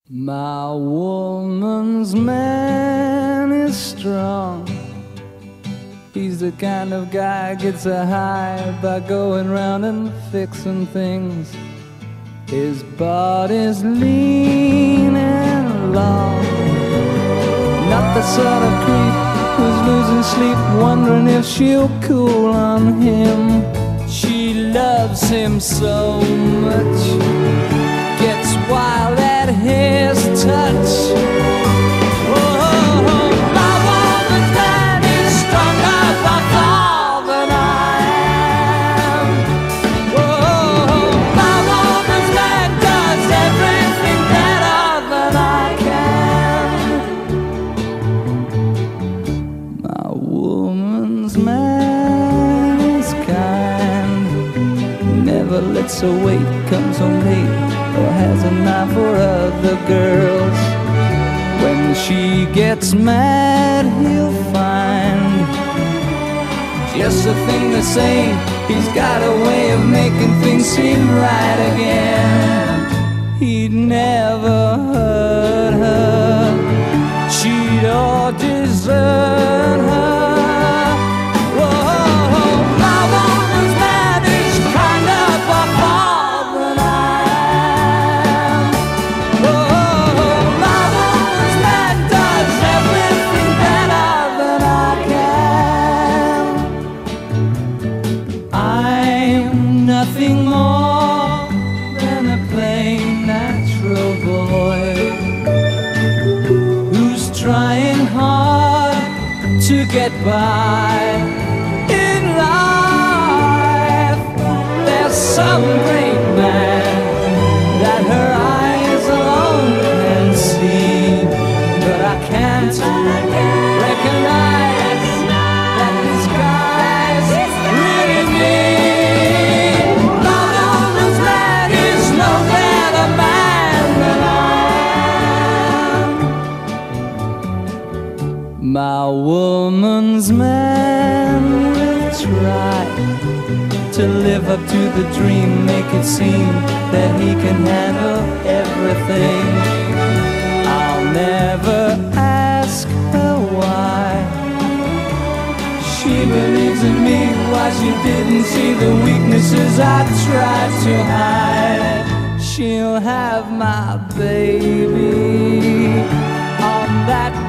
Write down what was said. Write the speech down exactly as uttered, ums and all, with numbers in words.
My woman's man is strong. He's the kind of guy gets a high by going round and fixing things. His body's lean and long. Not the sort of creep who's losing sleep, wondering if she'll cool on him. She loves him so much, gets wild at his touch. Oh, my woman's man is stronger by far than I am. Oh, my woman's man does everything better than I can. My woman's man is kind, never lets her wait, comes home late, or has a knife for other girls. When she gets mad, he'll find just a thing to say. He's got a way of making things seem right again. He'd never hurt her, cheat or desert her. Nothing more than a plain natural boy who's trying hard to get by in life. There's some great man that her eyes alone can see, but I can't recognize that this guy's really me. My woman's man will try to live up to the dream, make it seem that he can handle everything. I'll never ask her why she believes in me, why she didn't see the weaknesses I tried to hide. She'll have my baby on that